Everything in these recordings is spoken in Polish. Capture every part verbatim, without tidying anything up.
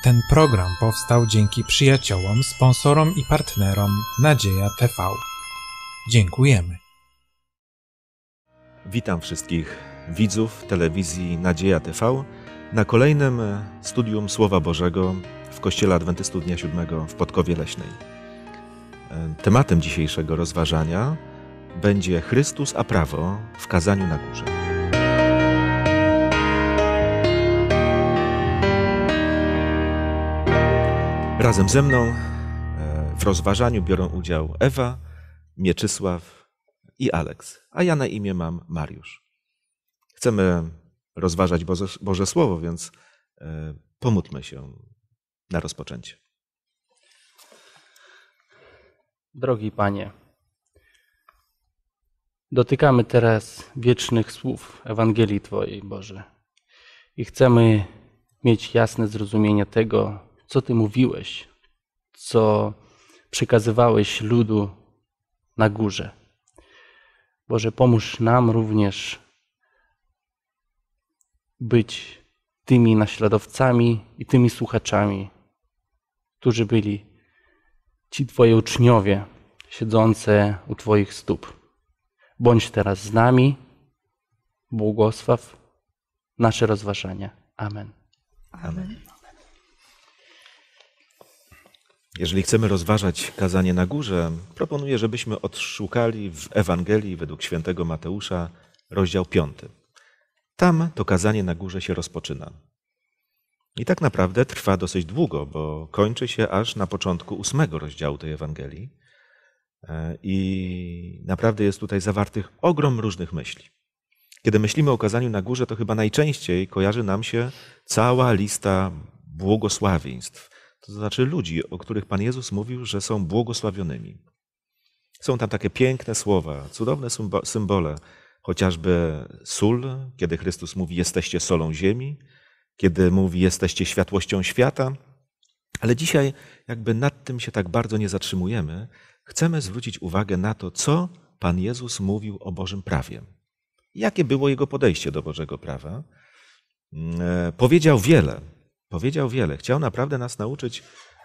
Ten program powstał dzięki przyjaciołom, sponsorom i partnerom Nadzieja T V. Dziękujemy. Witam wszystkich widzów telewizji Nadzieja T V na kolejnym studium Słowa Bożego w Kościele Adwentystów Dnia Siódmego w Podkowie Leśnej. Tematem dzisiejszego rozważania będzie Chrystus a prawo w kazaniu na górze. Razem ze mną w rozważaniu biorą udział Ewa, Mieczysław i Aleks, a ja na imię mam Mariusz. Chcemy rozważać Boże, Boże Słowo, więc pomódlmy się na rozpoczęcie. Drogi Panie, dotykamy teraz wiecznych słów Ewangelii Twojej, Boże, i chcemy mieć jasne zrozumienie tego, co Ty mówiłeś, co przekazywałeś ludu na górze. Boże, pomóż nam również być tymi naśladowcami i tymi słuchaczami, którzy byli Ci Twoje uczniowie siedzące u Twoich stóp. Bądź teraz z nami, błogosław nasze rozważania. Amen. Amen. Jeżeli chcemy rozważać kazanie na górze, proponuję, żebyśmy odszukali w Ewangelii według świętego Mateusza rozdział piąty. Tam to kazanie na górze się rozpoczyna. I tak naprawdę trwa dosyć długo, bo kończy się aż na początku ósmego rozdziału tej Ewangelii. I naprawdę jest tutaj zawartych ogrom różnych myśli. Kiedy myślimy o kazaniu na górze, to chyba najczęściej kojarzy nam się cała lista błogosławieństw. To znaczy ludzi, o których Pan Jezus mówił, że są błogosławionymi. Są tam takie piękne słowa, cudowne symbole, chociażby sól, kiedy Chrystus mówi, jesteście solą ziemi, kiedy mówi, jesteście światłością świata. Ale dzisiaj jakby nad tym się tak bardzo nie zatrzymujemy. Chcemy zwrócić uwagę na to, co Pan Jezus mówił o Bożym prawie. Jakie było Jego podejście do Bożego prawa. Powiedział wiele. Powiedział wiele. Chciał naprawdę nas nauczyć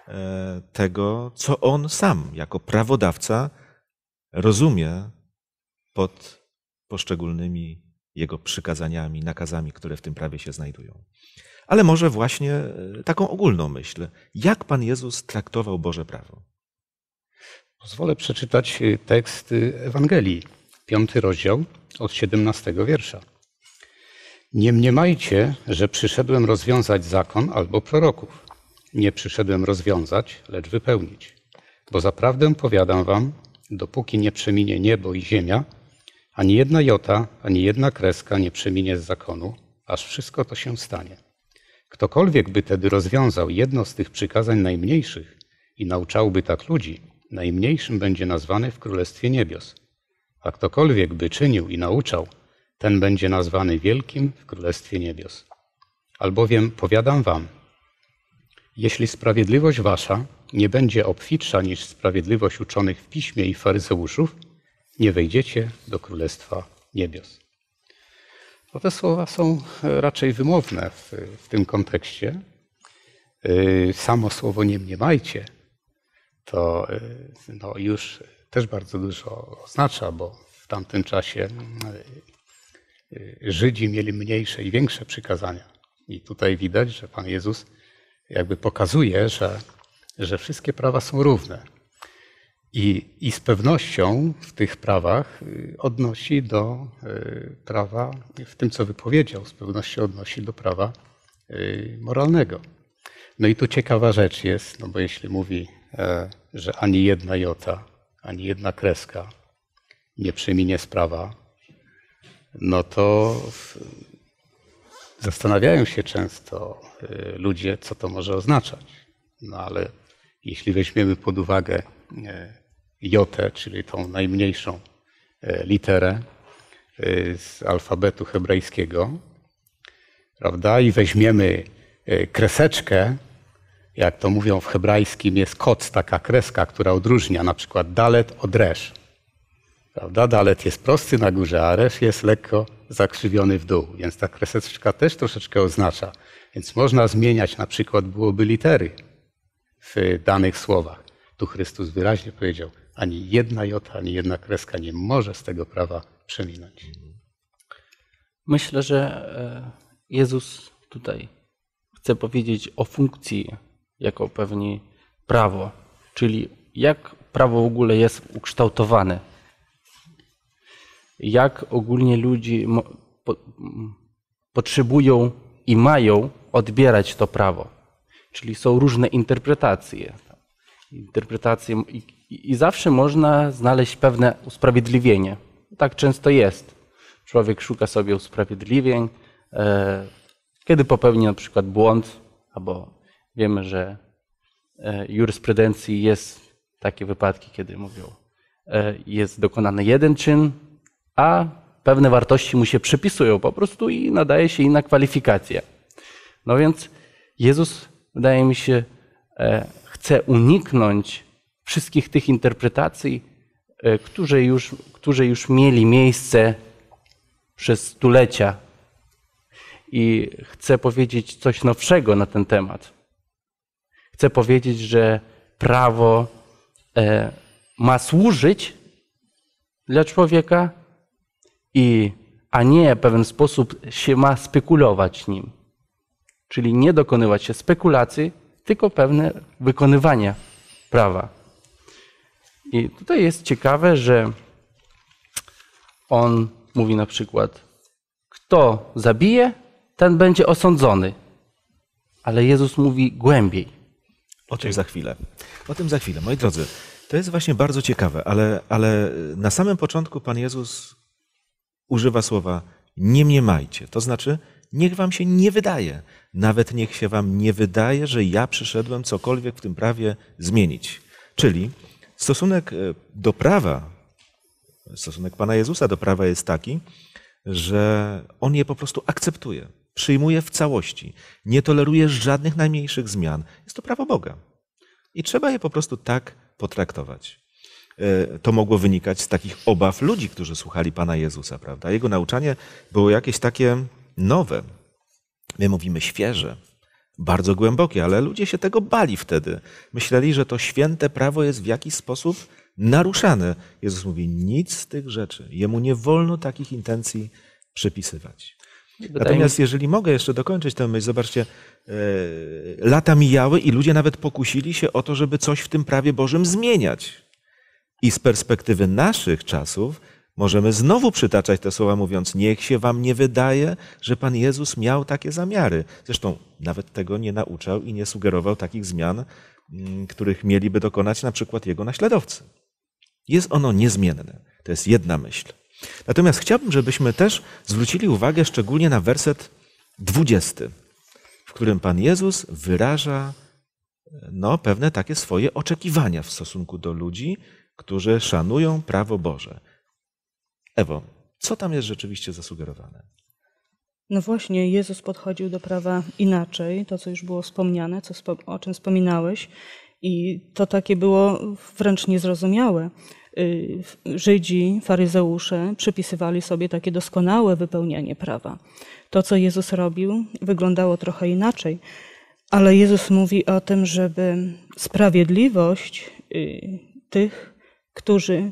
tego, co On sam jako prawodawca rozumie pod poszczególnymi Jego przykazaniami, nakazami, które w tym prawie się znajdują. Ale może właśnie taką ogólną myśl. Jak Pan Jezus traktował Boże prawo? Pozwolę przeczytać tekst Ewangelii, piąty rozdział od siedemnastego wiersza. Nie mniemajcie, że przyszedłem rozwiązać zakon albo proroków. Nie przyszedłem rozwiązać, lecz wypełnić. Bo zaprawdę powiadam wam, dopóki nie przeminie niebo i ziemia, ani jedna jota, ani jedna kreska nie przeminie z zakonu, aż wszystko to się stanie. Ktokolwiek by tedy rozwiązał jedno z tych przykazań najmniejszych i nauczałby tak ludzi, najmniejszym będzie nazwany w Królestwie Niebios. A ktokolwiek by czynił i nauczał, ten będzie nazwany wielkim w Królestwie Niebios. Albowiem powiadam wam, jeśli sprawiedliwość wasza nie będzie obfitsza niż sprawiedliwość uczonych w piśmie i faryzeuszów, nie wejdziecie do Królestwa Niebios. No te słowa są raczej wymowne w, w tym kontekście. Samo słowo nie mniemajcie to no, już też bardzo dużo oznacza, bo w tamtym czasie Żydzi mieli mniejsze i większe przykazania. I tutaj widać, że Pan Jezus jakby pokazuje, że, że wszystkie prawa są równe. I, I z pewnością w tych prawach odnosi do prawa, w tym co wypowiedział, z pewnością odnosi do prawa moralnego. No i tu ciekawa rzecz jest, no bo jeśli mówi, że ani jedna jota, ani jedna kreska nie przeminie z prawa, no to zastanawiają się często ludzie, co to może oznaczać. No ale jeśli weźmiemy pod uwagę jotę, czyli tą najmniejszą literę z alfabetu hebrajskiego, prawda, i weźmiemy kreseczkę, jak to mówią w hebrajskim, jest koc, taka kreska, która odróżnia na przykład dalet od resz. Prawda? Dalet jest prosty na górze, a resz jest lekko zakrzywiony w dół, więc ta kreseczka też troszeczkę oznacza, Więc można zmieniać, na przykład byłoby litery w danych słowach. Tu Chrystus wyraźnie powiedział, ani jedna jota, ani jedna kreska nie może z tego prawa przeminąć. Myślę, że Jezus tutaj chce powiedzieć o funkcji jako pewnie prawo, czyli jak prawo w ogóle jest ukształtowane. Jak ogólnie ludzie po, potrzebują i mają odbierać to prawo. Czyli są różne interpretacje. Interpretacje i, i, i zawsze można znaleźć pewne usprawiedliwienie. Tak często jest. Człowiek szuka sobie usprawiedliwień, e, kiedy popełni na przykład błąd, albo wiemy, że e, w jurysprudencji jest takie wypadki, kiedy mówią, e, jest dokonany jeden czyn, a pewne wartości mu się przypisują po prostu i nadaje się inna kwalifikacja. No więc Jezus, wydaje mi się, e, chce uniknąć wszystkich tych interpretacji, e, które już, które już mieli miejsce przez stulecia. I chcę powiedzieć coś nowszego na ten temat. Chcę powiedzieć, że prawo e, ma służyć dla człowieka, i, a nie w pewien sposób się ma spekulować nim. Czyli nie dokonywać się spekulacji, tylko pewne wykonywanie prawa. I tutaj jest ciekawe, że on mówi na przykład, kto zabije, ten będzie osądzony. Ale Jezus mówi głębiej. O tym za chwilę. O tym za chwilę. Moi drodzy, to jest właśnie bardzo ciekawe, ale, ale na samym początku Pan Jezus używa słowa nie mniemajcie. To znaczy, niech wam się nie wydaje. Nawet niech się wam nie wydaje, że ja przyszedłem cokolwiek w tym prawie zmienić. Czyli stosunek do prawa, stosunek Pana Jezusa do prawa jest taki, że On je po prostu akceptuje, przyjmuje w całości, nie toleruje żadnych najmniejszych zmian. Jest to prawo Boga. I trzeba je po prostu tak potraktować. To mogło wynikać z takich obaw ludzi, którzy słuchali Pana Jezusa, prawda? Jego nauczanie było jakieś takie nowe. My mówimy świeże, bardzo głębokie, ale ludzie się tego bali wtedy. Myśleli, że to święte prawo jest w jakiś sposób naruszane. Jezus mówi, nic z tych rzeczy. Jemu nie wolno takich intencji przypisywać. Natomiast jeżeli mogę jeszcze dokończyć tę myśl, zobaczcie, lata mijały i ludzie nawet pokusili się o to, żeby coś w tym prawie Bożym zmieniać. I z perspektywy naszych czasów możemy znowu przytaczać te słowa, mówiąc, niech się wam nie wydaje, że Pan Jezus miał takie zamiary. Zresztą nawet tego nie nauczał i nie sugerował takich zmian, których mieliby dokonać na przykład Jego naśladowcy. Jest ono niezmienne. To jest jedna myśl. Natomiast chciałbym, żebyśmy też zwrócili uwagę szczególnie na werset dwudziesty, w którym Pan Jezus wyraża no, pewne takie swoje oczekiwania w stosunku do ludzi, którzy szanują prawo Boże. Ewo, co tam jest rzeczywiście zasugerowane? No właśnie, Jezus podchodził do prawa inaczej, to co już było wspomniane, co, o czym wspominałeś, i to takie było wręcz niezrozumiałe. Żydzi, faryzeusze przypisywali sobie takie doskonałe wypełnianie prawa. To, co Jezus robił, wyglądało trochę inaczej, ale Jezus mówi o tym, żeby sprawiedliwość tych, którzy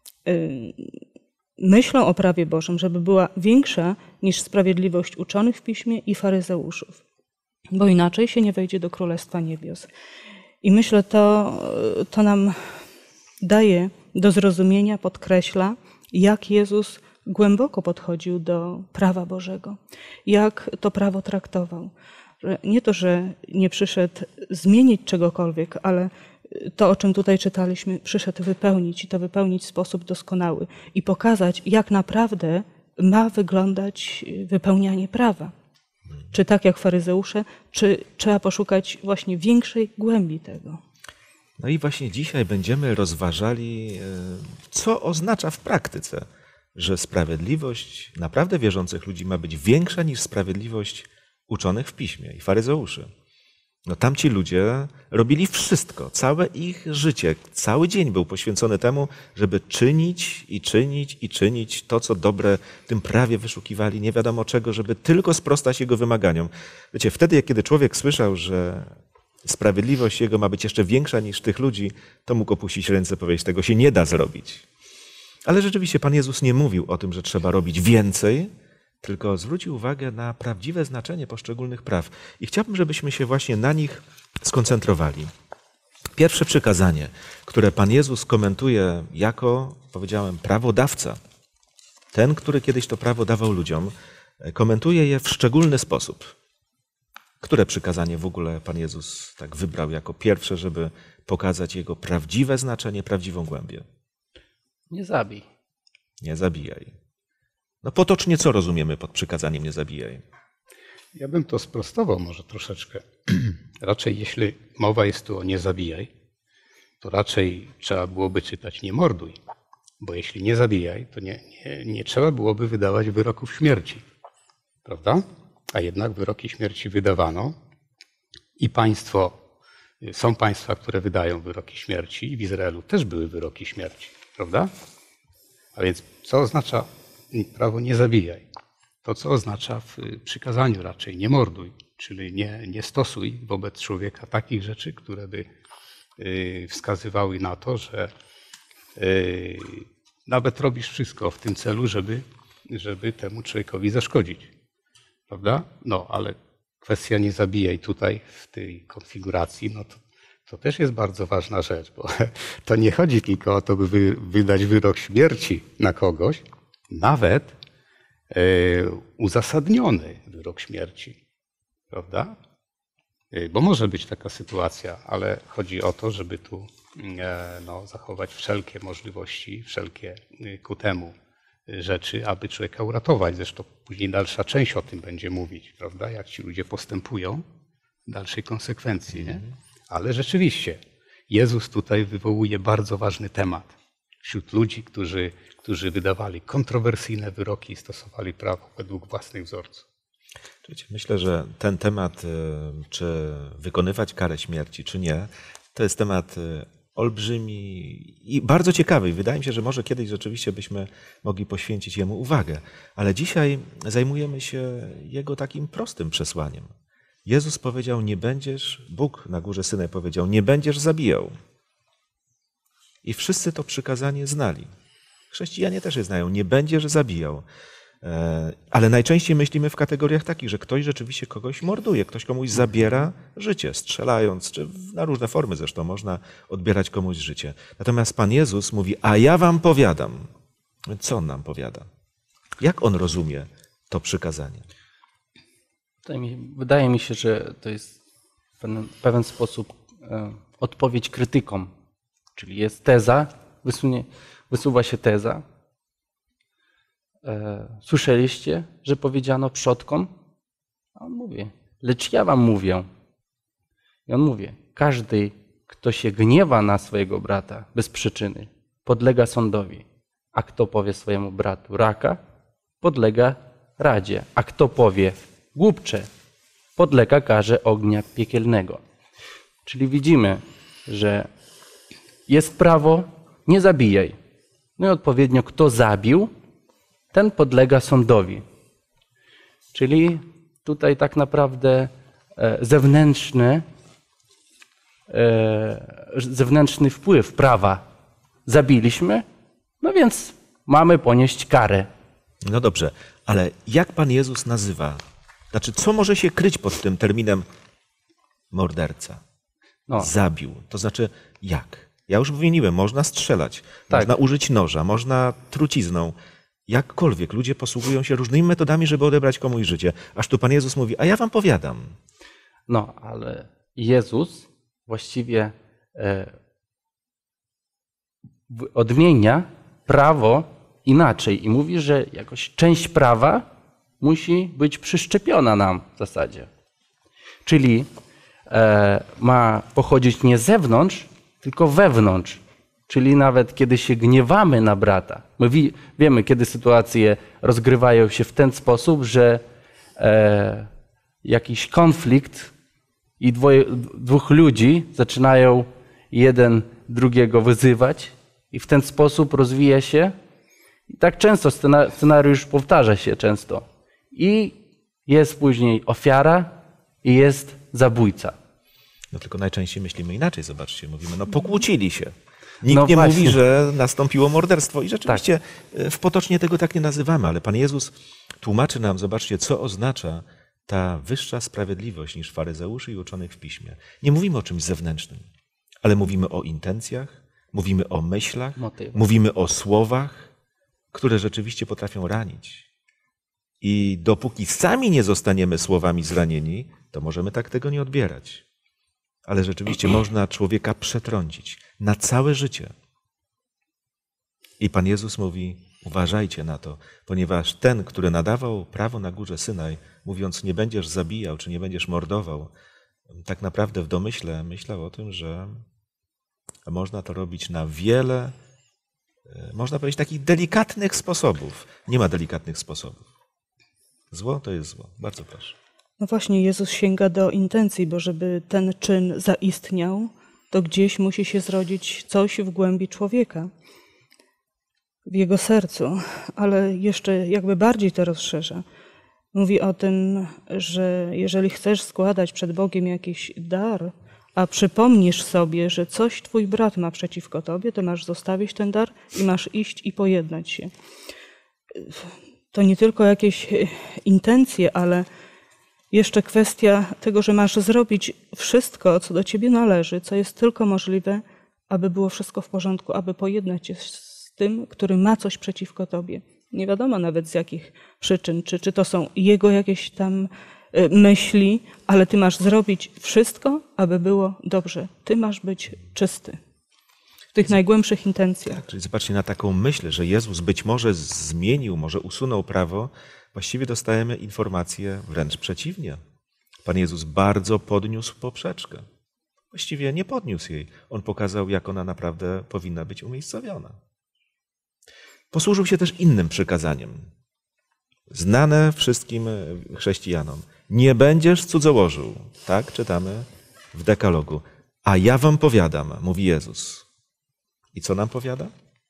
myślą o prawie Bożym, żeby była większa niż sprawiedliwość uczonych w piśmie i faryzeuszów, bo inaczej się nie wejdzie do Królestwa Niebios. I myślę, to, to nam daje do zrozumienia, podkreśla, jak Jezus głęboko podchodził do prawa Bożego, jak to prawo traktował. Nie to, że nie przyszedł zmienić czegokolwiek, ale to, o czym tutaj czytaliśmy, przyszedł wypełnić i to wypełnić w sposób doskonały i pokazać, jak naprawdę ma wyglądać wypełnianie prawa. Czy tak jak faryzeusze, czy trzeba poszukać właśnie większej głębi tego. No i właśnie dzisiaj będziemy rozważali, co oznacza w praktyce, że sprawiedliwość naprawdę wierzących ludzi ma być większa niż sprawiedliwość uczonych w piśmie i faryzeuszy. No tamci ludzie robili wszystko, całe ich życie, cały dzień był poświęcony temu, żeby czynić i czynić i czynić to, co dobre, w tym prawie wyszukiwali nie wiadomo czego, żeby tylko sprostać jego wymaganiom. Wiecie, wtedy, kiedy człowiek słyszał, że sprawiedliwość jego ma być jeszcze większa niż tych ludzi, to mógł opuścić ręce, powiedzieć, tego się nie da zrobić. Ale rzeczywiście Pan Jezus nie mówił o tym, że trzeba robić więcej, tylko zwrócił uwagę na prawdziwe znaczenie poszczególnych praw. I chciałbym, żebyśmy się właśnie na nich skoncentrowali. Pierwsze przykazanie, które Pan Jezus komentuje jako, powiedziałem, prawodawca, ten, który kiedyś to prawo dawał ludziom, komentuje je w szczególny sposób. Które przykazanie w ogóle Pan Jezus tak wybrał jako pierwsze, żeby pokazać jego prawdziwe znaczenie, prawdziwą głębię? Nie zabij. Nie zabijaj. No potocznie co rozumiemy pod przykazaniem nie zabijaj? Ja bym to sprostował może troszeczkę. Raczej jeśli mowa jest tu o nie zabijaj, to raczej trzeba byłoby czytać nie morduj. Bo jeśli nie zabijaj, to nie, nie, nie trzeba byłoby wydawać wyroków śmierci. Prawda? A jednak wyroki śmierci wydawano i państwo, są państwa, które wydają wyroki śmierci i w Izraelu też były wyroki śmierci. Prawda? A więc co oznacza prawo nie zabijaj? To, co oznacza w przykazaniu raczej nie morduj, czyli nie, nie stosuj wobec człowieka takich rzeczy, które by wskazywały na to, że nawet robisz wszystko w tym celu, żeby, żeby temu człowiekowi zaszkodzić. Prawda? No, ale kwestia nie zabijaj tutaj w tej konfiguracji, no to, to też jest bardzo ważna rzecz, bo to nie chodzi tylko o to, by wy, wydać wyrok śmierci na kogoś, nawet e, uzasadniony wyrok śmierci. Prawda? E, bo może być taka sytuacja, ale chodzi o to, żeby tu e, no, zachować wszelkie możliwości, wszelkie ku temu rzeczy, aby człowieka uratować. Zresztą później dalsza część o tym będzie mówić, prawda? Jak ci ludzie postępują w dalszej konsekwencji. Nie? Ale rzeczywiście Jezus tutaj wywołuje bardzo ważny temat wśród ludzi, którzy, którzy wydawali kontrowersyjne wyroki i stosowali prawo według własnych wzorców. Myślę, że ten temat, czy wykonywać karę śmierci, czy nie, to jest temat olbrzymi i bardzo ciekawy. Wydaje mi się, że może kiedyś rzeczywiście byśmy mogli poświęcić jemu uwagę. Ale dzisiaj zajmujemy się jego takim prostym przesłaniem. Jezus powiedział, nie będziesz, Bóg na górze Synaj powiedział, nie będziesz zabijał. I wszyscy to przykazanie znali. Chrześcijanie też je znają, nie będziesz zabijał. Ale najczęściej myślimy w kategoriach takich, że ktoś rzeczywiście kogoś morduje, ktoś komuś zabiera życie, strzelając, czy na różne formy zresztą można odbierać komuś życie. Natomiast Pan Jezus mówi, a ja wam powiadam. Co On nam powiada? Jak On rozumie to przykazanie? Wydaje mi się, że to jest w pewien, pewien sposób odpowiedź krytykom. Czyli jest teza, wysunie, wysuwa się teza. Słyszeliście, że powiedziano przodkom? A on mówi, lecz ja wam mówię. I on mówi, każdy, kto się gniewa na swojego brata bez przyczyny, podlega sądowi. A kto powie swojemu bratu raka, podlega radzie. A kto powie głupcze, podlega karze ognia piekielnego. Czyli widzimy, że jest prawo, nie zabijaj. No i odpowiednio kto zabił, ten podlega sądowi. Czyli tutaj tak naprawdę zewnętrzny, zewnętrzny wpływ prawa zabiliśmy, no więc mamy ponieść karę. No dobrze, ale jak Pan Jezus nazywa? Znaczy, co może się kryć pod tym terminem morderca? No. Zabił. To znaczy jak? Ja już wymieniłem, można strzelać, tak. Można użyć noża, można trucizną. Jakkolwiek ludzie posługują się różnymi metodami, żeby odebrać komuś życie. Aż tu Pan Jezus mówi, a ja wam powiadam. No, ale Jezus właściwie e, odmienia prawo inaczej i mówi, że jakoś część prawa musi być przyszczepiona nam w zasadzie. Czyli e, ma pochodzić nie z zewnątrz, tylko wewnątrz. Czyli nawet kiedy się gniewamy na brata, my wi- wiemy, kiedy sytuacje rozgrywają się w ten sposób, że e, jakiś konflikt i dwoje, dwóch ludzi zaczynają jeden drugiego wyzywać i w ten sposób rozwija się. I tak często scenariusz powtarza się często. I jest później ofiara i jest zabójca. No tylko najczęściej myślimy inaczej, zobaczcie. Mówimy, no pokłócili się. Nikt No nie właśnie. mówi, że nastąpiło morderstwo. I rzeczywiście tak. w potocznie tego tak nie nazywamy, ale Pan Jezus tłumaczy nam, zobaczcie, co oznacza ta wyższa sprawiedliwość niż faryzeuszy i uczonych w piśmie. Nie mówimy o czymś zewnętrznym, ale mówimy o intencjach, mówimy o myślach, Motywach. mówimy o słowach, które rzeczywiście potrafią ranić. I dopóki sami nie zostaniemy słowami zranieni, to możemy tak tego nie odbierać. Ale rzeczywiście można człowieka przetrącić na całe życie. I Pan Jezus mówi, uważajcie na to, ponieważ ten, który nadawał prawo na górze Synaj, mówiąc nie będziesz zabijał, czy nie będziesz mordował, tak naprawdę w domyśle myślał o tym, że można to robić na wiele, można powiedzieć, takich delikatnych sposobów. Nie ma delikatnych sposobów. Zło to jest zło. Bardzo proszę. No właśnie, Jezus sięga do intencji, bo żeby ten czyn zaistniał, to gdzieś musi się zrodzić coś w głębi człowieka, w jego sercu, ale jeszcze jakby bardziej to rozszerza. Mówi o tym, że jeżeli chcesz składać przed Bogiem jakiś dar, a przypomnisz sobie, że coś twój brat ma przeciwko tobie, to masz zostawić ten dar i masz iść i pojednać się. To nie tylko jakieś intencje, ale jeszcze kwestia tego, że masz zrobić wszystko, co do ciebie należy, co jest tylko możliwe, aby było wszystko w porządku, aby pojednać się z tym, który ma coś przeciwko tobie. Nie wiadomo nawet z jakich przyczyn, czy, czy to są jego jakieś tam myśli, ale ty masz zrobić wszystko, aby było dobrze. Ty masz być czysty w tych najgłębszych intencjach. Tak, czyli zobaczcie, na taką myśl, że Jezus być może zmienił, może usunął prawo, właściwie dostajemy informację wręcz przeciwnie. Pan Jezus bardzo podniósł poprzeczkę. Właściwie nie podniósł jej. On pokazał, jak ona naprawdę powinna być umiejscowiona. Posłużył się też innym przykazaniem, znane wszystkim chrześcijanom. Nie będziesz cudzołożył. Tak czytamy w dekalogu. A ja wam powiadam, mówi Jezus. I co nam powiada?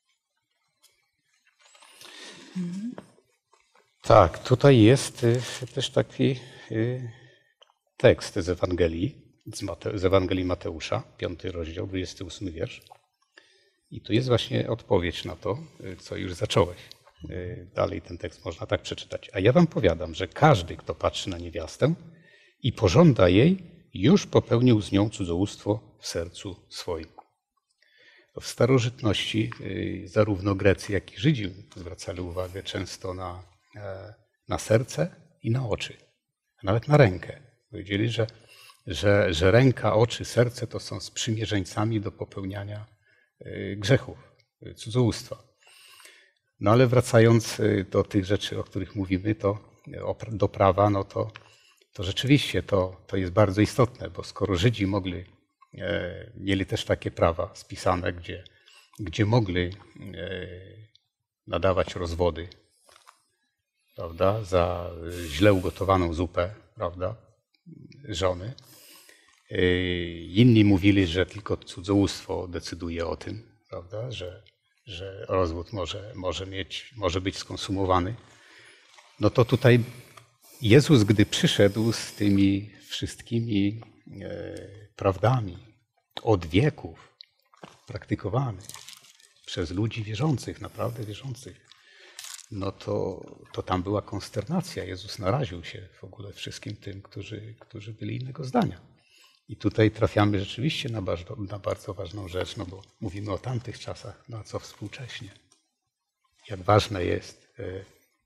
Tak, tutaj jest też taki tekst z Ewangelii, z, Mate, z Ewangelii Mateusza, piąty rozdział, dwudziesty ósmy wiersz. I tu jest właśnie odpowiedź na to, co już zacząłeś. Dalej ten tekst można tak przeczytać. A ja wam powiadam, że każdy, kto patrzy na niewiastę i pożąda jej, już popełnił z nią cudzołóstwo w sercu swoim. W starożytności zarówno Grecy, jak i Żydzi zwracali uwagę często na, na serce i na oczy, a nawet na rękę. Powiedzieli, że, że, że ręka, oczy, serce to są sprzymierzeńcami do popełniania grzechów, cudzołóstwa. No ale wracając do tych rzeczy, o których mówimy, to do prawa, no to, to rzeczywiście to, to jest bardzo istotne, bo skoro Żydzi mogli, e, mieli też takie prawa spisane, gdzie, gdzie mogli e, nadawać rozwody, prawda, za źle ugotowaną zupę, prawda, żony. E, inni mówili, że tylko cudzołóstwo decyduje o tym, prawda, że że rozwód może, może, mieć, może być skonsumowany, no to tutaj Jezus, gdy przyszedł z tymi wszystkimi e, prawdami od wieków praktykowanych przez ludzi wierzących, naprawdę wierzących, no to, to tam była konsternacja. Jezus naraził się w ogóle wszystkim tym, którzy, którzy byli innego zdania. I tutaj trafiamy rzeczywiście na bardzo, na bardzo ważną rzecz, no bo mówimy o tamtych czasach, no a co współcześnie. Jak ważne jest y,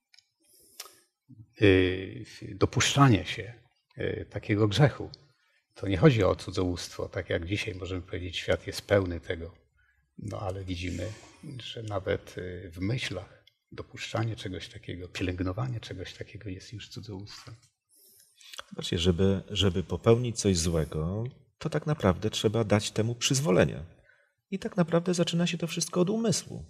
y, dopuszczanie się y, takiego grzechu. To nie chodzi o cudzołóstwo, tak jak dzisiaj możemy powiedzieć, świat jest pełny tego. No ale widzimy, że nawet w myślach dopuszczanie czegoś takiego, pielęgnowanie czegoś takiego jest już cudzołóstwem. Zobaczcie, żeby, żeby popełnić coś złego, to tak naprawdę trzeba dać temu przyzwolenie. I tak naprawdę zaczyna się to wszystko od umysłu.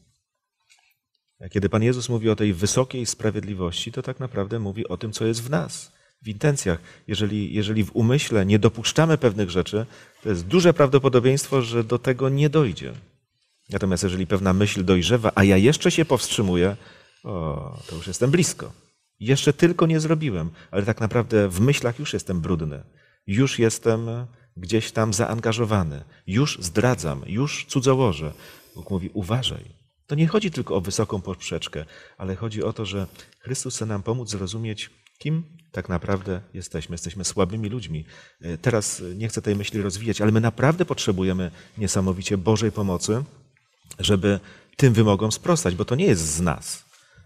Kiedy Pan Jezus mówi o tej wysokiej sprawiedliwości, to tak naprawdę mówi o tym, co jest w nas. w intencjach. Jeżeli, jeżeli w umyśle nie dopuszczamy pewnych rzeczy, to jest duże prawdopodobieństwo, że do tego nie dojdzie. Natomiast jeżeli pewna myśl dojrzewa, a ja jeszcze się powstrzymuję, o, to już jestem blisko. Jeszcze tylko nie zrobiłem, ale tak naprawdę w myślach już jestem brudny. Już jestem gdzieś tam zaangażowany. Już zdradzam, już cudzołożę. Bóg mówi, uważaj. To nie chodzi tylko o wysoką poprzeczkę, ale chodzi o to, że Chrystus chce nam pomóc zrozumieć, kim tak naprawdę jesteśmy. Jesteśmy słabymi ludźmi. Teraz nie chcę tej myśli rozwijać, ale my naprawdę potrzebujemy niesamowicie Bożej pomocy, żeby tym wymogom sprostać, bo to nie jest z nas.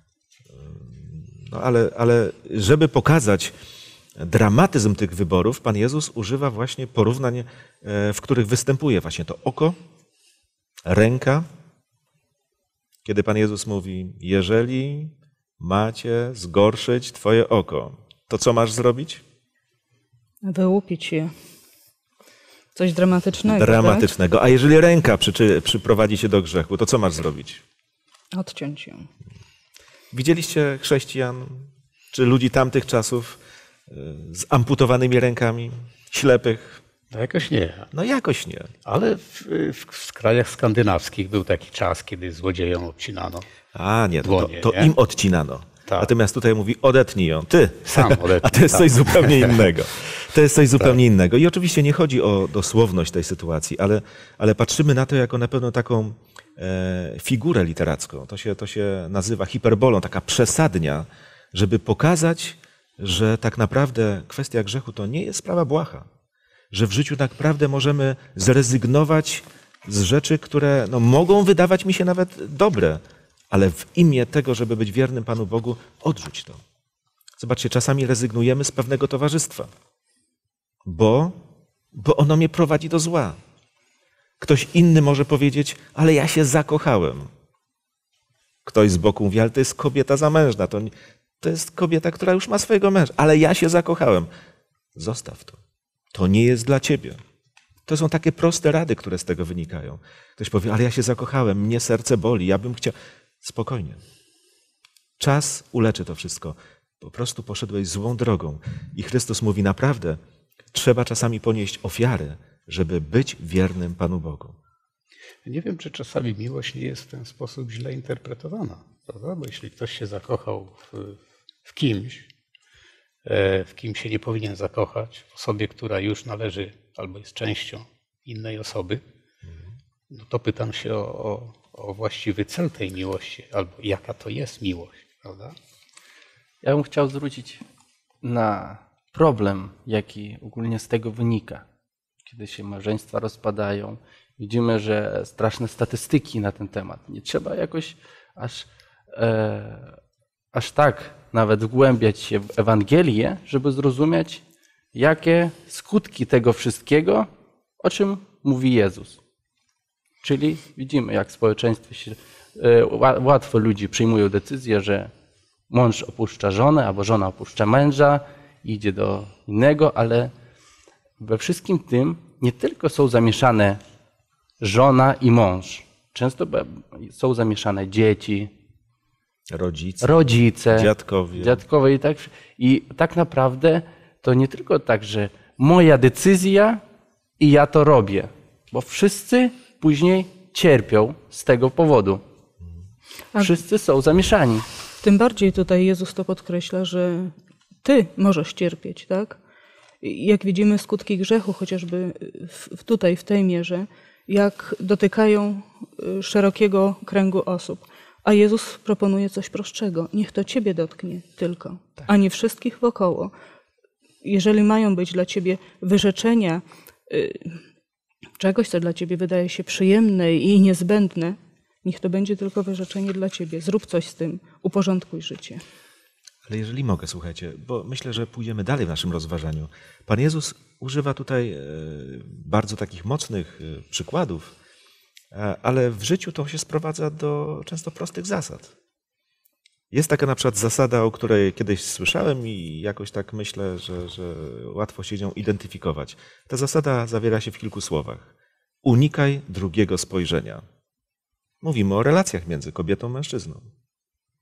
No ale, ale żeby pokazać dramatyzm tych wyborów, Pan Jezus używa właśnie porównań, w których występuje właśnie to oko, ręka. Kiedy Pan Jezus mówi, jeżeli macie zgorszyć twoje oko, to co masz zrobić? Wyłupić je. Coś dramatycznego. Dramatycznego. Tak? A jeżeli ręka przy, przyprowadzi cię do grzechu, to co masz zrobić? Odciąć ją. Widzieliście chrześcijan, czy ludzi tamtych czasów z amputowanymi rękami, ślepych? No jakoś nie. No jakoś nie. Ale w, w, w krajach skandynawskich był taki czas, kiedy złodziejom obcinano. A nie, to, dłonie, to, to nie? im odcinano. Tak. Natomiast tutaj mówi, odetnij ją, ty. Sam odetnij, A to jest tak. coś zupełnie innego. To jest coś zupełnie innego. I oczywiście nie chodzi o dosłowność tej sytuacji, ale, ale patrzymy na to jako na pewno taką e, figurę literacką. To się, to się nazywa hiperbolą, taka przesadnia, żeby pokazać, że tak naprawdę kwestia grzechu to nie jest sprawa błaha. Że w życiu tak naprawdę możemy zrezygnować z rzeczy, które no, mogą wydawać mi się nawet dobre, ale w imię tego, żeby być wiernym Panu Bogu, odrzuć to. Zobaczcie, czasami rezygnujemy z pewnego towarzystwa, bo, bo ono mnie prowadzi do zła. Ktoś inny może powiedzieć, ale ja się zakochałem. Ktoś z boku mówi, ale to jest kobieta zamężna, to, to jest kobieta, która już ma swojego męża, ale ja się zakochałem. Zostaw to. To nie jest dla ciebie. To są takie proste rady, które z tego wynikają. Ktoś powie, ale ja się zakochałem, mnie serce boli, ja bym chciał... Spokojnie. Czas uleczy to wszystko. Po prostu poszedłeś złą drogą. I Chrystus mówi, naprawdę trzeba czasami ponieść ofiary, żeby być wiernym Panu Bogu. Nie wiem, czy czasami miłość nie jest w ten sposób źle interpretowana. Prawda? Bo jeśli ktoś się zakochał w, w kimś, w kim się nie powinien zakochać, w osobie, która już należy albo jest częścią innej osoby, no to pytam się o, o, o właściwy cel tej miłości, albo jaka to jest miłość, prawda? Ja bym chciał zwrócić na problem, jaki ogólnie z tego wynika. Kiedy się małżeństwa rozpadają, widzimy, że straszne statystyki na ten temat. Nie trzeba jakoś aż, e, aż tak nawet wgłębiać się w Ewangelię, żeby zrozumieć, jakie skutki tego wszystkiego, o czym mówi Jezus. Czyli widzimy, jak w społeczeństwie się, e, łatwo ludzie przyjmują decyzję, że mąż opuszcza żonę, albo żona opuszcza męża, idzie do innego, ale we wszystkim tym nie tylko są zamieszane żona i mąż. Często są zamieszane dzieci, Rodzice, rodzice, dziadkowie. dziadkowie i tak. I tak naprawdę to nie tylko tak, że moja decyzja i ja to robię, bo wszyscy później cierpią z tego powodu. Wszyscy są zamieszani. Tym bardziej tutaj Jezus to podkreśla, że ty możesz cierpieć, tak? Jak widzimy skutki grzechu, chociażby w, tutaj, w tej mierze, jak dotykają szerokiego kręgu osób. A Jezus proponuje coś prostszego. Niech to ciebie dotknie tylko, tak, a nie wszystkich wokoło. Jeżeli mają być dla ciebie wyrzeczenia y, czegoś, co dla ciebie wydaje się przyjemne i niezbędne, niech to będzie tylko wyrzeczenie dla ciebie. Zrób coś z tym, uporządkuj życie. Ale jeżeli mogę, słuchajcie, bo myślę, że pójdziemy dalej w naszym rozważaniu. Pan Jezus używa tutaj bardzo takich mocnych przykładów, ale w życiu to się sprowadza do często prostych zasad. Jest taka na przykład zasada, o której kiedyś słyszałem i jakoś tak myślę, że, że łatwo się ją identyfikować. Ta zasada zawiera się w kilku słowach. Unikaj drugiego spojrzenia. Mówimy o relacjach między kobietą a mężczyzną.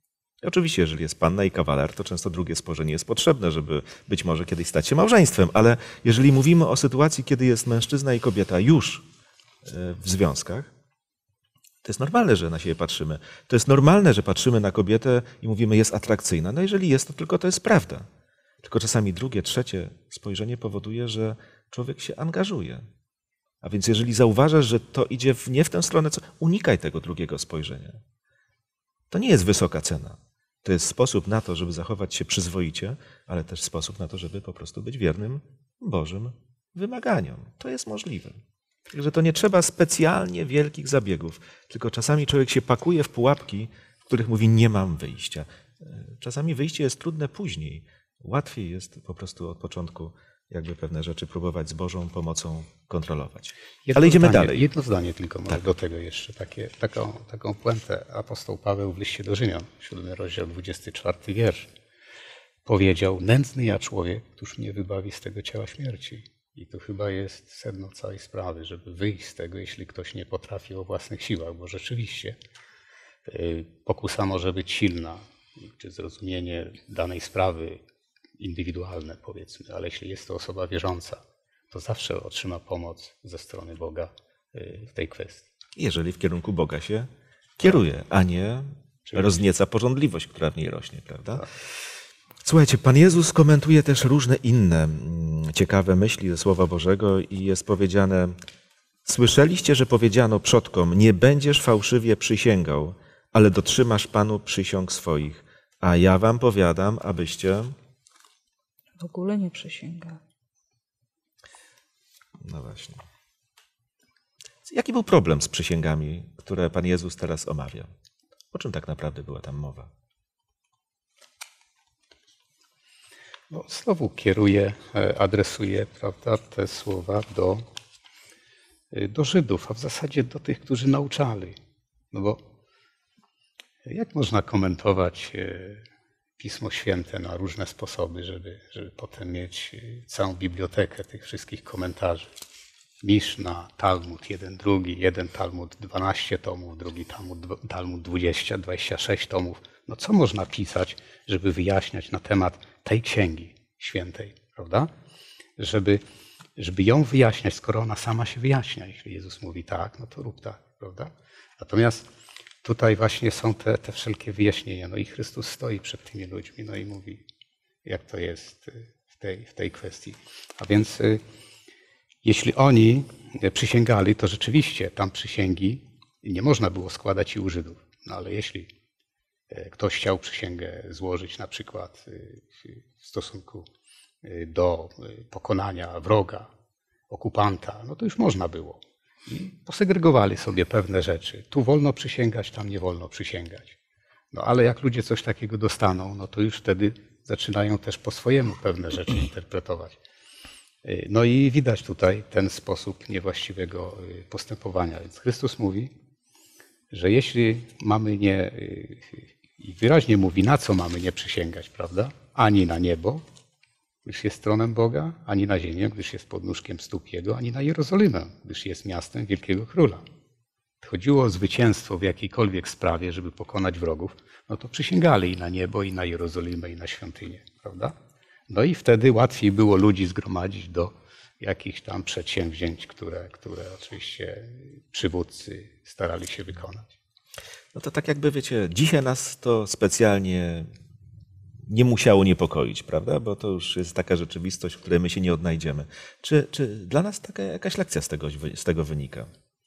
I oczywiście, jeżeli jest panna i kawaler, to często drugie spojrzenie jest potrzebne, żeby być może kiedyś stać się małżeństwem, ale jeżeli mówimy o sytuacji, kiedy jest mężczyzna i kobieta już w związkach, to jest normalne, że na siebie patrzymy. To jest normalne, że patrzymy na kobietę i mówimy, jest atrakcyjna. No jeżeli jest, to tylko to jest prawda. Tylko czasami drugie, trzecie spojrzenie powoduje, że człowiek się angażuje. A więc jeżeli zauważasz, że to idzie w, nie w tę stronę, co unikaj tego drugiego spojrzenia. To nie jest wysoka cena. To jest sposób na to, żeby zachować się przyzwoicie, ale też sposób na to, żeby po prostu być wiernym Bożym wymaganiom. To jest możliwe. Także to nie trzeba specjalnie wielkich zabiegów, tylko czasami człowiek się pakuje w pułapki, w których mówi, nie mam wyjścia. Czasami wyjście jest trudne później. Łatwiej jest po prostu od początku jakby pewne rzeczy próbować z Bożą pomocą kontrolować. Jedno Ale idziemy zdanie, dalej. Jedno zdanie tylko może Tak. do tego jeszcze, takie, taką, taką puentę. Apostoł Paweł w liście do Rzymian, siódmy rozdział, dwudziesty czwarty wiersz, powiedział, nędzny ja człowiek, któż mnie wybawi z tego ciała śmierci. I to chyba jest sedno całej sprawy, żeby wyjść z tego, jeśli ktoś nie potrafi o własnych siłach, bo rzeczywiście pokusa może być silna, czy zrozumienie danej sprawy indywidualne, powiedzmy, ale jeśli jest to osoba wierząca, to zawsze otrzyma pomoc ze strony Boga w tej kwestii. Jeżeli w kierunku Boga się kieruje, a nie roznieca pożądliwość, która w niej rośnie, prawda? Tak. Słuchajcie, Pan Jezus komentuje też różne inne ciekawe myśli ze Słowa Bożego i jest powiedziane, słyszeliście, że powiedziano przodkom, nie będziesz fałszywie przysięgał, ale dotrzymasz Panu przysiąg swoich, a ja wam powiadam, abyście... W ogóle nie przysięga. No właśnie. Jaki był problem z przysięgami, które Pan Jezus teraz omawia? O czym tak naprawdę była tam mowa? No, znowu kieruje, adresuje, prawda, te słowa do, do Żydów, a w zasadzie do tych, którzy nauczali. No bo jak można komentować Pismo Święte na różne sposoby, żeby, żeby potem mieć całą bibliotekę tych wszystkich komentarzy? Miszna, Talmud, jeden, drugi, jeden Talmud, dwanaście tomów, drugi Talmud, Talmud dwadzieścia, dwadzieścia sześć tomów. No co można pisać, żeby wyjaśniać na temat tej księgi świętej, prawda? Żeby, żeby ją wyjaśniać, skoro ona sama się wyjaśnia. Jeśli Jezus mówi tak, no to rób tak, prawda? Natomiast tutaj właśnie są te, te wszelkie wyjaśnienia. No i Chrystus stoi przed tymi ludźmi, no i mówi, jak to jest w tej, w tej kwestii. A więc jeśli oni przysięgali, to rzeczywiście tam przysięgi nie można było składać i u Żydów. No ale jeśli ktoś chciał przysięgę złożyć na przykład w stosunku do pokonania wroga, okupanta, no to już można było. I posegregowali sobie pewne rzeczy. Tu wolno przysięgać, tam nie wolno przysięgać. No ale jak ludzie coś takiego dostaną, no to już wtedy zaczynają też po swojemu pewne rzeczy interpretować. No i widać tutaj ten sposób niewłaściwego postępowania. Więc Chrystus mówi, że jeśli mamy nie, i wyraźnie mówi, na co mamy nie przysięgać, prawda? Ani na niebo, gdyż jest tronem Boga, ani na ziemię, gdyż jest podnóżkiem stóp Jego, ani na Jerozolimę, gdyż jest miastem Wielkiego Króla. Chodziło o zwycięstwo w jakiejkolwiek sprawie, żeby pokonać wrogów, no to przysięgali i na niebo, i na Jerozolimę, i na świątynię, prawda? No i wtedy łatwiej było ludzi zgromadzić do jakichś tam przedsięwzięć, które, które oczywiście przywódcy starali się wykonać. No to tak jakby, wiecie, dzisiaj nas to specjalnie nie musiało niepokoić, prawda? Bo to już jest taka rzeczywistość, w której my się nie odnajdziemy. Czy, czy dla nas taka jakaś lekcja z tego, z tego wynika?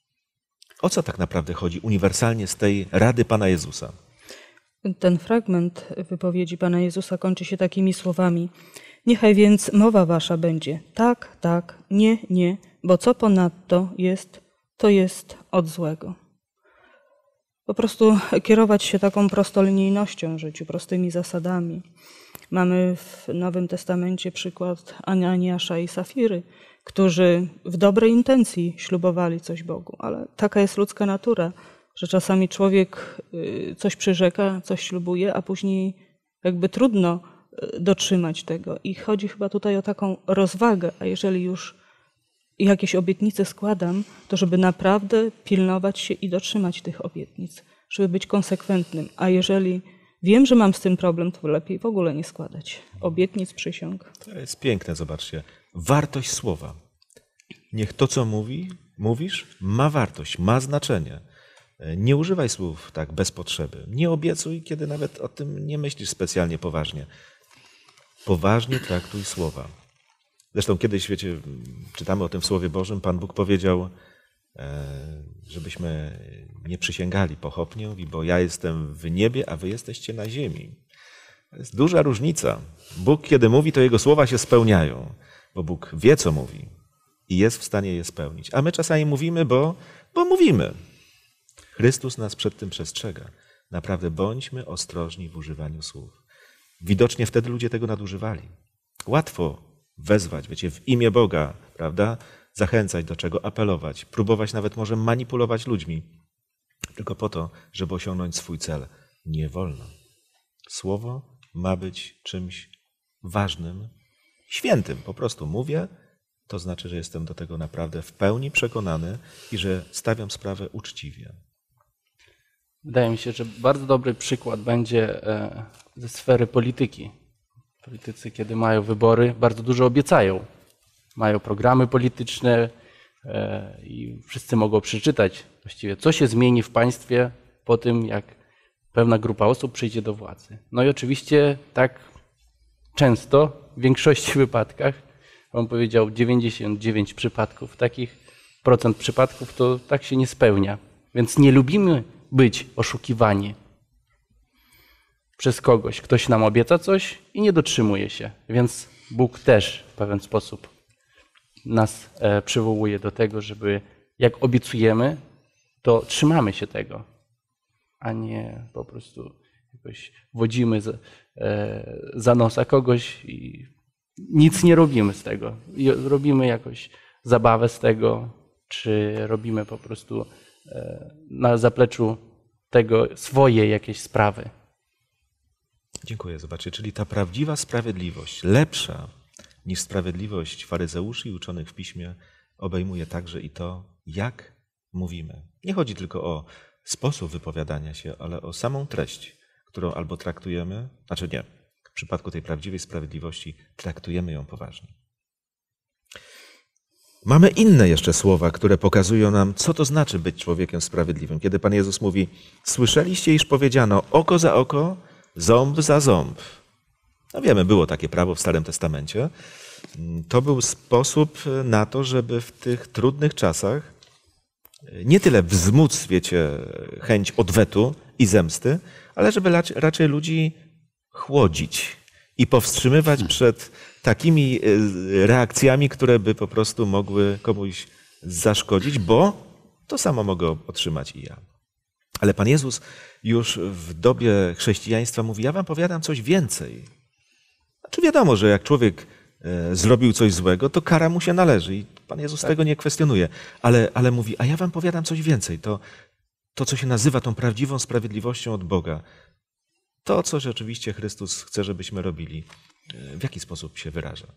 O co tak naprawdę chodzi uniwersalnie z tej rady Pana Jezusa? Ten fragment wypowiedzi Pana Jezusa kończy się takimi słowami. Niechaj więc mowa wasza będzie tak, tak, nie, nie, bo co ponadto jest, to jest od złego. Po prostu kierować się taką prostolinijnością w życiu, prostymi zasadami. Mamy w Nowym Testamencie przykład Ananiasza i Safiry, którzy w dobrej intencji ślubowali coś Bogu, ale taka jest ludzka natura, że czasami człowiek coś przyrzeka, coś ślubuje, a później jakby trudno dotrzymać tego. I chodzi chyba tutaj o taką rozwagę, a jeżeli już jakieś obietnice składam, to żeby naprawdę pilnować się i dotrzymać tych obietnic, żeby być konsekwentnym. A jeżeli wiem, że mam z tym problem, to lepiej w ogóle nie składać obietnic, przysiąg. To jest piękne, zobaczcie. Wartość słowa. Niech to, co mówi, mówisz, ma wartość, ma znaczenie. Nie używaj słów tak bez potrzeby. Nie obiecuj, kiedy nawet o tym nie myślisz specjalnie poważnie. Poważnie traktuj słowa. Zresztą kiedyś, wiecie, czytamy o tym w Słowie Bożym, Pan Bóg powiedział, żebyśmy nie przysięgali pochopnie, mówi, bo ja jestem w niebie, a wy jesteście na ziemi. To jest duża różnica. Bóg, kiedy mówi, to Jego słowa się spełniają, bo Bóg wie, co mówi i jest w stanie je spełnić. A my czasami mówimy, bo, bo mówimy. Chrystus nas przed tym przestrzega. Naprawdę bądźmy ostrożni w używaniu słów. Widocznie wtedy ludzie tego nadużywali. Łatwo wezwać, wiecie, w imię Boga, prawda? Zachęcać do czego, apelować, próbować nawet może manipulować ludźmi. Tylko po to, żeby osiągnąć swój cel. Nie wolno. Słowo ma być czymś ważnym, świętym. Po prostu mówię, to znaczy, że jestem do tego naprawdę w pełni przekonany i że stawiam sprawę uczciwie. Wydaje mi się, że bardzo dobry przykład będzie ze sfery polityki. Politycy, kiedy mają wybory, bardzo dużo obiecają. Mają programy polityczne i wszyscy mogą przeczytać właściwie, co się zmieni w państwie po tym, jak pewna grupa osób przyjdzie do władzy. No i oczywiście tak często, w większości wypadkach, bym powiedział dziewięćdziesiąt dziewięć przypadków, takich procent przypadków to tak się nie spełnia. Więc nie lubimy być oszukiwani przez kogoś. Ktoś nam obieca coś i nie dotrzymuje się. Więc Bóg też w pewien sposób nas przywołuje do tego, żeby jak obiecujemy, to trzymamy się tego, a nie po prostu jakoś wodzimy za, za nosa kogoś i nic nie robimy z tego. Robimy jakoś zabawę z tego, czy robimy po prostu na zapleczu tego swoje jakieś sprawy. Dziękuję. Zobaczcie, czyli ta prawdziwa sprawiedliwość, lepsza niż sprawiedliwość faryzeuszy i uczonych w piśmie, obejmuje także i to, jak mówimy. Nie chodzi tylko o sposób wypowiadania się, ale o samą treść, którą albo traktujemy, znaczy nie, w przypadku tej prawdziwej sprawiedliwości traktujemy ją poważnie. Mamy inne jeszcze słowa, które pokazują nam, co to znaczy być człowiekiem sprawiedliwym. Kiedy Pan Jezus mówi, słyszeliście, iż powiedziano oko za oko, ząb za ząb. No wiemy, było takie prawo w Starym Testamencie. To był sposób na to, żeby w tych trudnych czasach nie tyle wzmóc, wiecie, chęć odwetu i zemsty, ale żeby raczej ludzi chłodzić i powstrzymywać przed takimi reakcjami, które by po prostu mogły komuś zaszkodzić, bo to samo mogę otrzymać i ja. Ale Pan Jezus już w dobie chrześcijaństwa mówi, ja wam powiadam coś więcej. Znaczy wiadomo, że jak człowiek zrobił coś złego, to kara mu się należy i Pan Jezus tak. tego nie kwestionuje. Ale, ale mówi, a ja wam powiadam coś więcej. To, to, co się nazywa tą prawdziwą sprawiedliwością od Boga, to, co rzeczywiście Chrystus chce, żebyśmy robili, w jaki sposób się wyraża?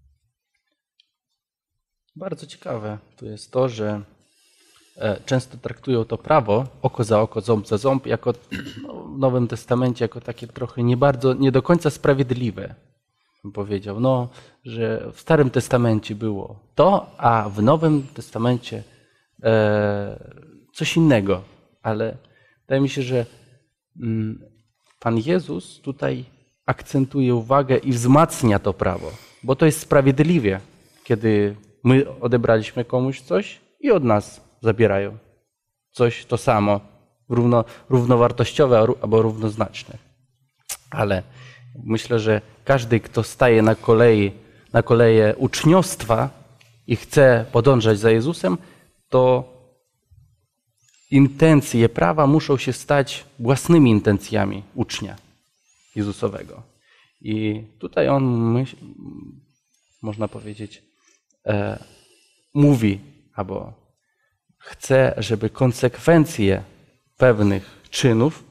Bardzo ciekawe to jest to, że często traktują to prawo, oko za oko, ząb za ząb, jako no, w Nowym Testamencie, jako takie trochę nie bardzo, nie do końca sprawiedliwe. Bym powiedział, no, że w Starym Testamencie było to, a w Nowym Testamencie e, coś innego. Ale wydaje mi się, że mm, Pan Jezus tutaj akcentuje uwagę i wzmacnia to prawo, bo to jest sprawiedliwie, kiedy my odebraliśmy komuś coś i od nas zabierają coś to samo, równo, równowartościowe albo równoznaczne. Ale myślę, że każdy, kto staje na kolei, na koleje uczniostwa i chce podążać za Jezusem, to intencje prawa muszą się stać własnymi intencjami ucznia Jezusowego. I tutaj on, myśl, można powiedzieć, e, mówi, albo chce, żeby konsekwencje pewnych czynów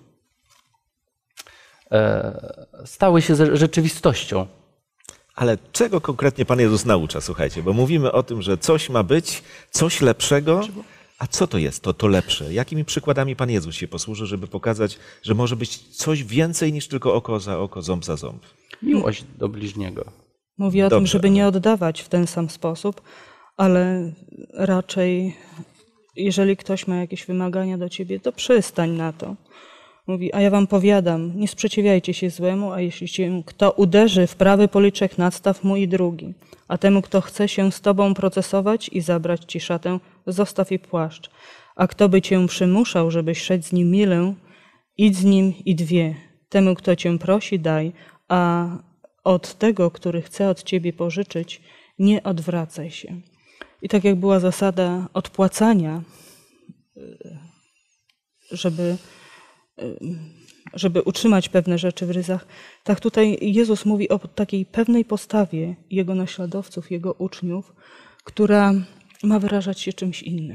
e, stały się rzeczywistością. Ale czego konkretnie Pan Jezus naucza, słuchajcie, bo mówimy o tym, że coś ma być, coś lepszego, A co to jest to, to lepsze? Jakimi przykładami Pan Jezus się posłuży, żeby pokazać, że może być coś więcej niż tylko oko za oko, ząb za ząb? Miłość do bliźniego. Mówi o Dobrze, tym, żeby ale- nie oddawać w ten sam sposób, ale raczej jeżeli ktoś ma jakieś wymagania do ciebie, to przystań na to. Mówi, a ja wam powiadam, nie sprzeciwiajcie się złemu, a jeśli cię kto uderzy w prawy policzek, nadstaw mu i drugi. A temu, kto chce się z tobą procesować i zabrać ci szatę, zostaw i płaszcz. A kto by cię przymuszał, żebyś szedł z nim milę, idź z nim i dwie. Temu, kto cię prosi, daj, a od tego, który chce od ciebie pożyczyć, nie odwracaj się. I tak jak była zasada odpłacania, żeby, żeby utrzymać pewne rzeczy w ryzach, tak tutaj Jezus mówi o takiej pewnej postawie Jego naśladowców, Jego uczniów, która ma wyrażać się czymś innym.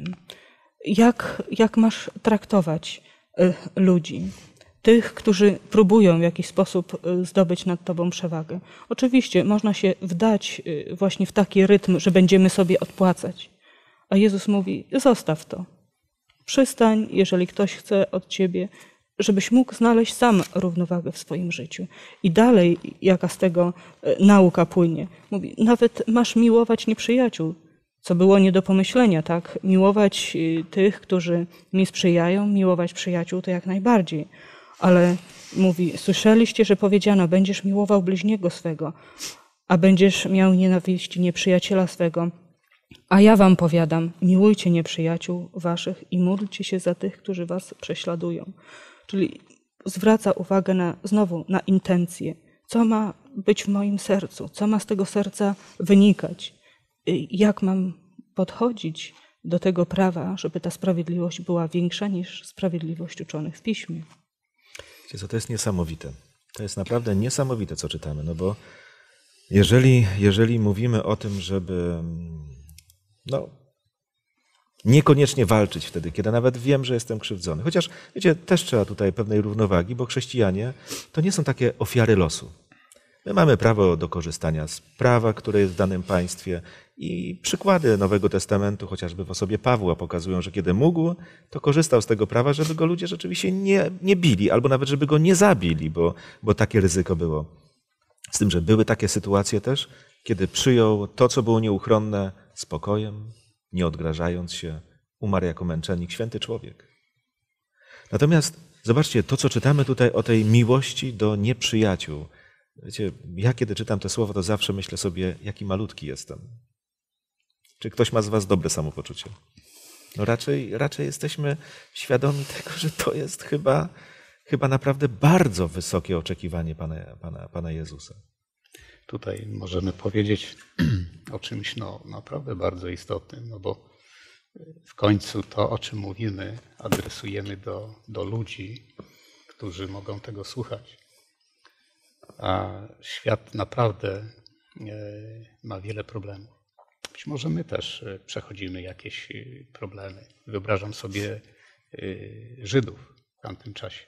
Jak, jak masz traktować ludzi? Tych, którzy próbują w jakiś sposób zdobyć nad tobą przewagę. Oczywiście można się wdać właśnie w taki rytm, że będziemy sobie odpłacać. A Jezus mówi, zostaw to. Przystań, jeżeli ktoś chce od ciebie, żebyś mógł znaleźć sam równowagę w swoim życiu. I dalej, jaka z tego nauka płynie. Mówi, nawet masz miłować nieprzyjaciół, co było nie do pomyślenia, tak? Miłować tych, którzy mi sprzyjają, miłować przyjaciół, to jak najbardziej. Ale mówi, słyszeliście, że powiedziano, będziesz miłował bliźniego swego, a będziesz miał nienawiść nieprzyjaciela swego. A ja wam powiadam, miłujcie nieprzyjaciół waszych i módlcie się za tych, którzy was prześladują. Czyli zwraca uwagę na, znowu na intencje. Co ma być w moim sercu? Co ma z tego serca wynikać? Jak mam podchodzić do tego prawa, żeby ta sprawiedliwość była większa niż sprawiedliwość uczonych w Piśmie? Wiecie co, to jest niesamowite. To jest naprawdę niesamowite, co czytamy, no bo jeżeli, jeżeli mówimy o tym, żeby no, niekoniecznie walczyć wtedy, kiedy nawet wiem, że jestem krzywdzony, chociaż wiecie, też trzeba tutaj pewnej równowagi, bo chrześcijanie to nie są takie ofiary losu. My mamy prawo do korzystania z prawa, które jest w danym państwie i przykłady Nowego Testamentu, chociażby w osobie Pawła, pokazują, że kiedy mógł, to korzystał z tego prawa, żeby go ludzie rzeczywiście nie, nie bili, albo nawet żeby go nie zabili, bo, bo takie ryzyko było. Z tym, że były takie sytuacje też, kiedy przyjął to, co było nieuchronne, spokojem, nie odgrażając się, umarł jako męczennik, święty człowiek. Natomiast zobaczcie, to, co czytamy tutaj o tej miłości do nieprzyjaciół. Wiecie, ja kiedy czytam te słowa, to zawsze myślę sobie, jaki malutki jestem. Czy ktoś ma z was dobre samopoczucie? No raczej, raczej jesteśmy świadomi tego, że to jest chyba, chyba naprawdę bardzo wysokie oczekiwanie Pana, Pana, Pana Jezusa. Tutaj możemy powiedzieć o czymś no, naprawdę bardzo istotnym, no bo w końcu to, o czym mówimy, adresujemy do, do ludzi, którzy mogą tego słuchać. A świat naprawdę ma wiele problemów. Być może my też przechodzimy jakieś problemy. Wyobrażam sobie Żydów w tamtym czasie.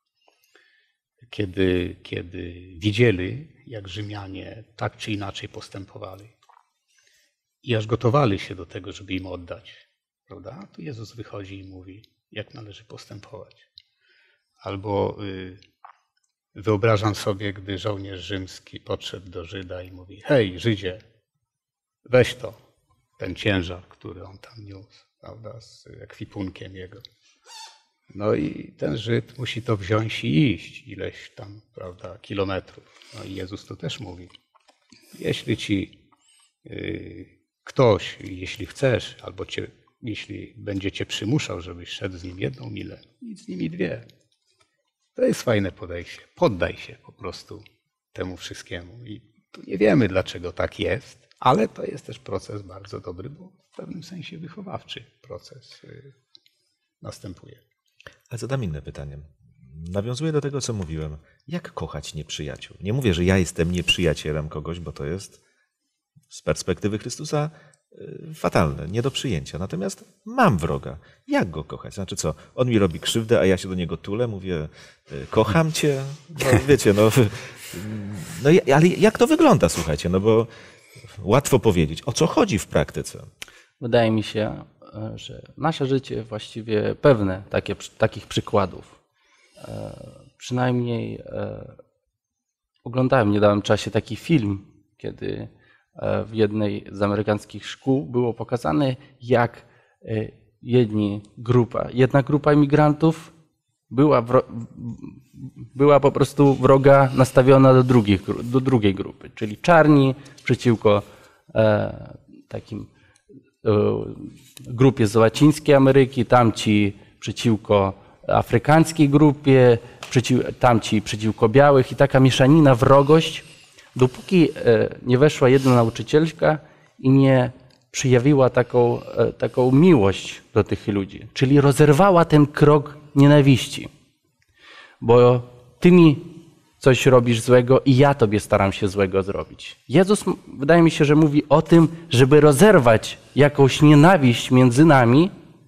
Kiedy, kiedy widzieli, jak Rzymianie tak czy inaczej postępowali i aż gotowali się do tego, żeby im oddać. Prawda? A tu Jezus wychodzi i mówi, jak należy postępować. Albo y, wyobrażam sobie, gdy żołnierz rzymski podszedł do Żyda i mówi, hej Żydzie, weź to, ten ciężar, który on tam niósł, prawda, z ekwipunkiem jego. No i ten Żyd musi to wziąć i iść ileś tam, prawda, kilometrów. No i Jezus to też mówi. Jeśli ci y, ktoś, jeśli chcesz, albo cię, jeśli będzie cię przymuszał, żebyś szedł z nim jedną milę, idź z nimi dwie. To jest fajne podejście. Poddaj się po prostu temu wszystkiemu. I tu nie wiemy, dlaczego tak jest, ale to jest też proces bardzo dobry, bo w pewnym sensie wychowawczy proces y, następuje. Ale zadam inne pytanie. Nawiązuję do tego, co mówiłem. Jak kochać nieprzyjaciół? Nie mówię, że ja jestem nieprzyjacielem kogoś, bo to jest z perspektywy Chrystusa fatalne, nie do przyjęcia. Natomiast mam wroga. Jak go kochać? Znaczy co? On mi robi krzywdę, a ja się do niego tulę, mówię, kocham cię. No wiecie, no, no ale jak to wygląda, słuchajcie? No bo łatwo powiedzieć. O co chodzi w praktyce? Wydaje mi się, że nasze życie właściwie pełne takie, takich przykładów. Przynajmniej oglądałem w niedawnym czasie taki film, kiedy w jednej z amerykańskich szkół było pokazane, jak jedni grupa, jedna grupa imigrantów była, wro, była po prostu wroga nastawiona do, drugich, do drugiej grupy, czyli czarni przeciwko e, takim e, grupie z Łacińskiej Ameryki, tamci przeciwko afrykańskiej grupie, przeciw, tamci przeciwko białych i taka mieszanina, wrogość, dopóki e, nie weszła jedna nauczycielka i nie przyjawiła taką, e, taką miłość do tych ludzi, czyli rozerwała ten krok nienawiści, bo ty mi coś robisz złego i ja tobie staram się złego zrobić. Jezus, wydaje mi się, że mówi o tym, żeby rozerwać jakąś nienawiść między nami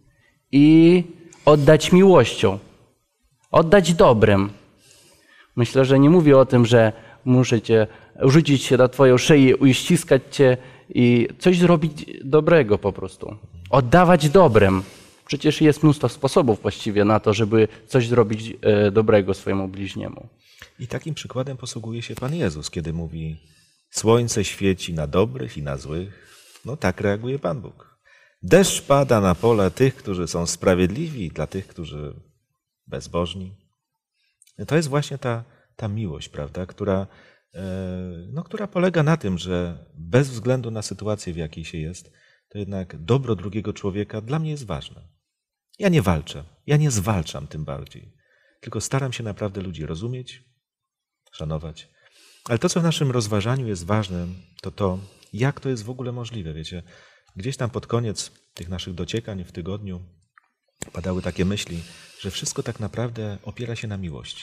i oddać miłością, oddać dobrem. Myślę, że nie mówi o tym, że muszę cię rzucić się na twoją szyję, uściskać cię i coś zrobić dobrego po prostu. Oddawać dobrem. Przecież jest mnóstwo sposobów właściwie na to, żeby coś zrobić dobrego swojemu bliźniemu. I takim przykładem posługuje się Pan Jezus, kiedy mówi: słońce świeci na dobrych i na złych. No tak reaguje Pan Bóg. Deszcz pada na pola tych, którzy są sprawiedliwi, dla tych, którzy bezbożni. To jest właśnie ta, ta miłość, prawda, która, no, która polega na tym, że bez względu na sytuację, w jakiej się jest, to jednak dobro drugiego człowieka dla mnie jest ważne. Ja nie walczę, ja nie zwalczam tym bardziej, tylko staram się naprawdę ludzi rozumieć, szanować. Ale to, co w naszym rozważaniu jest ważne, to to, jak to jest w ogóle możliwe. Wiecie, gdzieś tam pod koniec tych naszych dociekań w tygodniu padały takie myśli, że wszystko tak naprawdę opiera się na miłości.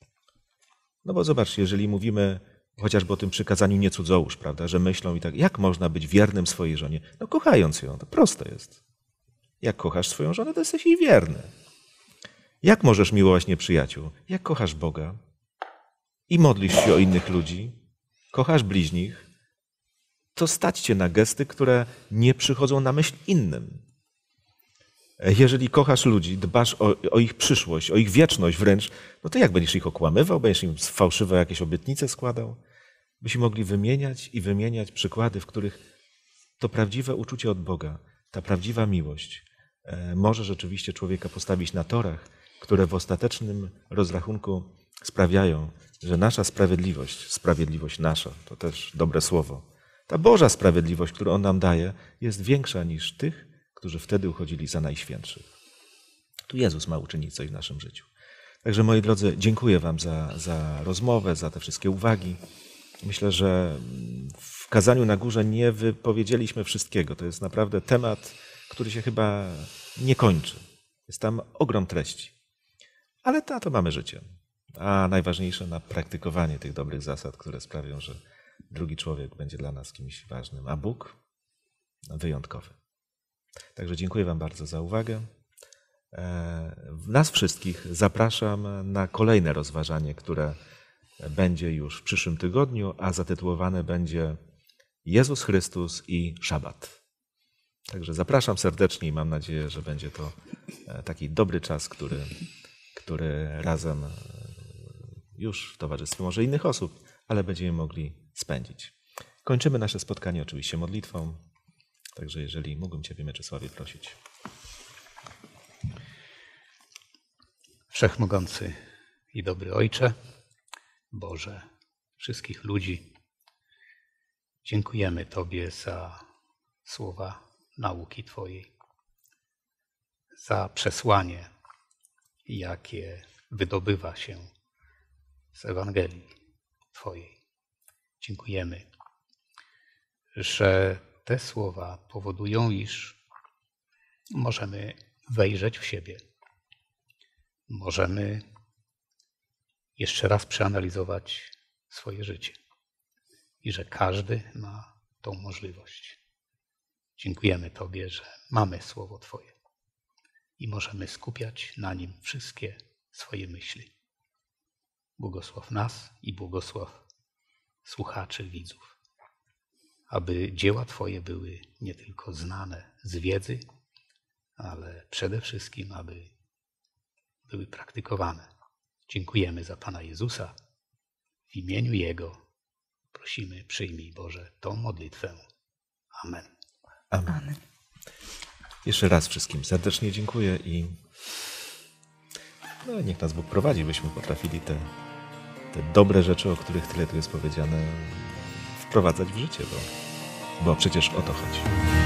No bo zobacz, jeżeli mówimy chociażby o tym przykazaniu nie cudzołóż, prawda, że myślą i tak, jak można być wiernym swojej żonie? No kochając ją, to proste jest. Jak kochasz swoją żonę, to jesteś jej wierny. Jak możesz miłować nieprzyjaciół? Jak kochasz Boga i modlisz się o innych ludzi, kochasz bliźnich, to stać cię na gesty, które nie przychodzą na myśl innym. Jeżeli kochasz ludzi, dbasz o, o ich przyszłość, o ich wieczność wręcz, no to jak będziesz ich okłamywał, będziesz im fałszywe jakieś obietnice składał? Byśmy mogli wymieniać i wymieniać przykłady, w których to prawdziwe uczucie od Boga, ta prawdziwa miłość może rzeczywiście człowieka postawić na torach, które w ostatecznym rozrachunku sprawiają, że nasza sprawiedliwość, sprawiedliwość nasza, to też dobre słowo, ta Boża sprawiedliwość, którą On nam daje, jest większa niż tych, którzy wtedy uchodzili za najświętszych. Tu Jezus ma uczynić coś w naszym życiu. Także moi drodzy, dziękuję Wam za, za rozmowę, za te wszystkie uwagi. Myślę, że w kazaniu na górze nie wypowiedzieliśmy wszystkiego. To jest naprawdę temat, który się chyba nie kończy. Jest tam ogrom treści. Ale na to mamy życie. A najważniejsze na praktykowanie tych dobrych zasad, które sprawią, że drugi człowiek będzie dla nas kimś ważnym, a Bóg wyjątkowy. Także dziękuję Wam bardzo za uwagę. Nas wszystkich zapraszam na kolejne rozważanie, które będzie już w przyszłym tygodniu, a zatytułowane będzie Jezus Chrystus i Szabat. Także zapraszam serdecznie i mam nadzieję, że będzie to taki dobry czas, który, który razem już w towarzystwie może innych osób, ale będziemy mogli spędzić. Kończymy nasze spotkanie oczywiście modlitwą. Także jeżeli mógłbym Ciebie, Mieczysławie, prosić. Wszechmogący i dobry Ojcze, Boże wszystkich ludzi, dziękujemy Tobie za słowa nauki Twojej, za przesłanie, jakie wydobywa się z Ewangelii Twojej. Dziękujemy, że te słowa powodują, iż możemy wejrzeć w siebie. Możemy jeszcze raz przeanalizować swoje życie i że każdy ma tą możliwość. Dziękujemy Tobie, że mamy Słowo Twoje i możemy skupiać na nim wszystkie swoje myśli. Błogosław nas i błogosław słuchaczy, widzów, aby dzieła Twoje były nie tylko znane z wiedzy, ale przede wszystkim, aby były praktykowane. Dziękujemy za Pana Jezusa. W imieniu Jego prosimy, przyjmij Boże tą modlitwę. Amen. Amen. Amen. Jeszcze raz wszystkim serdecznie dziękuję i no, niech nas Bóg prowadzi, byśmy potrafili te, te dobre rzeczy, o których tyle tu jest powiedziane, wprowadzać w życie, bo, bo przecież o to chodzi.